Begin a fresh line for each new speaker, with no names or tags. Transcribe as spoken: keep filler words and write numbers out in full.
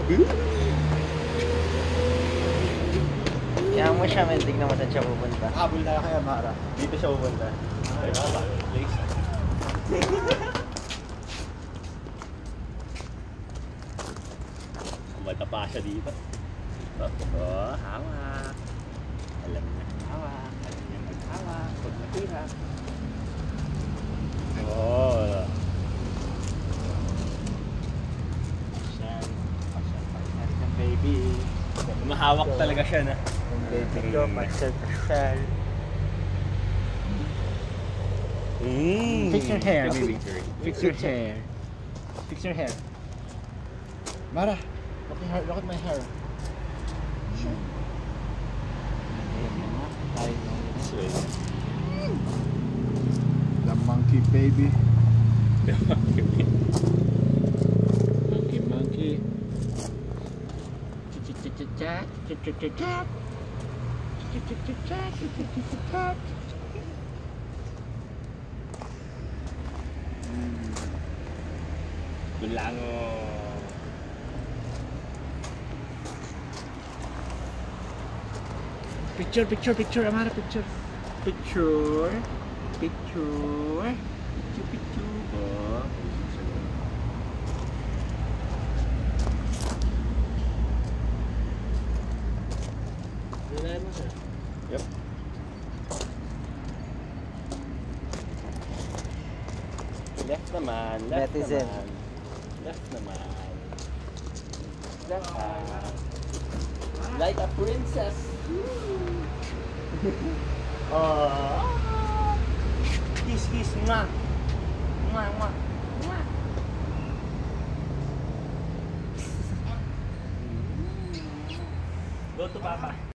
Kaya mo siya, men. Tignan mo saan siya pupunta.
Habol na kaya Mara.
Dito siya pupunta. Ay, baka place. Kumata pa siya dito. Oh, hawak. Alam niya hawak. Alam niya maghawak. Pag natira. Oh. Pasyan. Pasyan. Pasyan. Baby. Mahawak talaga siya na.
Baby ko, pasal-pasal.
Mm.
Fix your hair, baby. Fix your hair. Fix your hair.
Mara, look at, her, look at my hair.
Sweet.
The monkey baby.
Monkey, monkey. Cha-cha-cha-cha. Cha-cha-cha-cha. Cha-cha-cha-cha. Cha-cha-cha-cha.
Gulango.
Picture, picture, picture, Amara, picture. Picture. Picture. Picture, picture.
Oh. Yep. Left naman, left
Netizen.
naman. Left naman. Left hand. Like a princess. Oh. Kiss, kiss, mwah. Mwah, mwah. Mwah. Go to Papa.